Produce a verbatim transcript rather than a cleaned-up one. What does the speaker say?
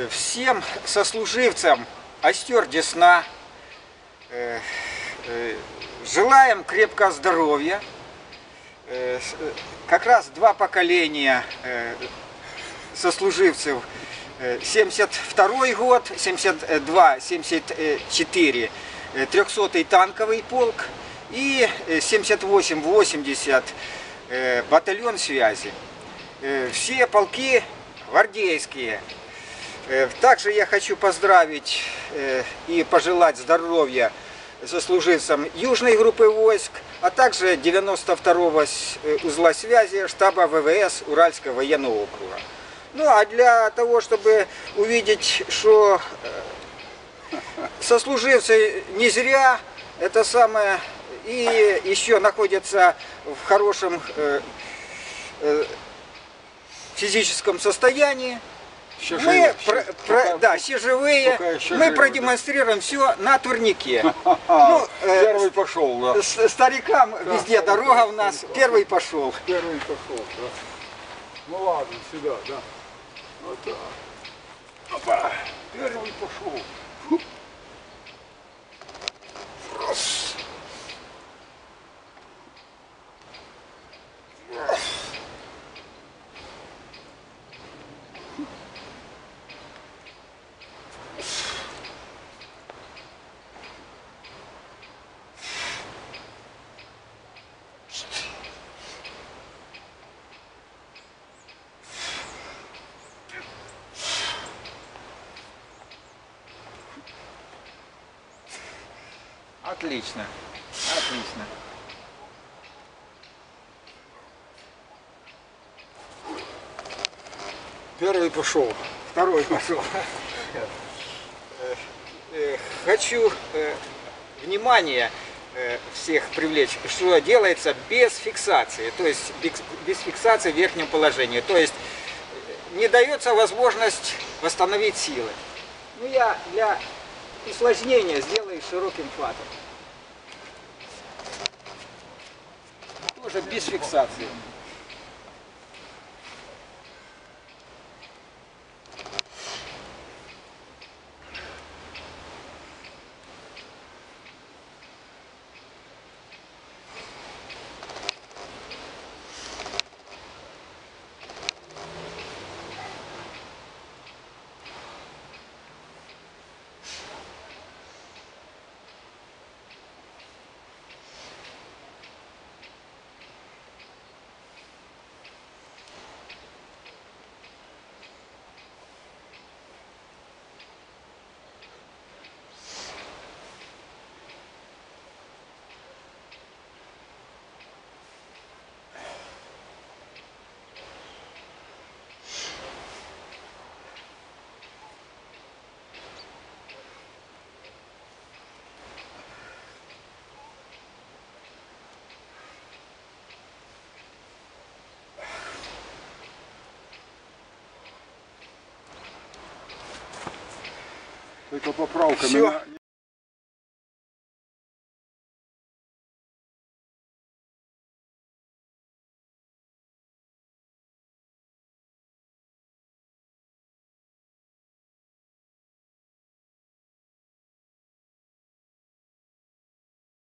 Всем сослуживцам Остер Десна желаем крепкого здоровья. Как раз два поколения сослуживцев, семьдесят второй год, семьдесят два семьдесят четыре, трехсотый танковый полк и семьдесят восемь восемьдесят батальон связи. Все полки гвардейские. Также я хочу поздравить и пожелать здоровья сослуживцам южной группы войск, а также девяносто второго узла связи штаба ВВС Уральского военного округа. Ну а для того, чтобы увидеть, что сослуживцы не зря это самое и еще находятся в хорошем физическом состоянии, Еще мы, живые, про, еще, про, пока, да, все живые, мы живы, продемонстрируем да. все на турнике. Ну, первый пошел, да. С, старикам да, везде да, дорога у нас, да. первый пошел. Первый пошел, да. Ну ладно, сюда, да. Вот так. Опа, первый пошел. Фуп. Раз. Раз. Отлично, отлично. Первый пошел. Второй пошел. Хочу внимание всех привлечь, что делается без фиксации, то есть без фиксации в верхнем положении, то есть не дается возможность восстановить силы. Ну я для усложнения сделаю широким фатом. Тоже без фиксации. Только поправка. Всё. Меня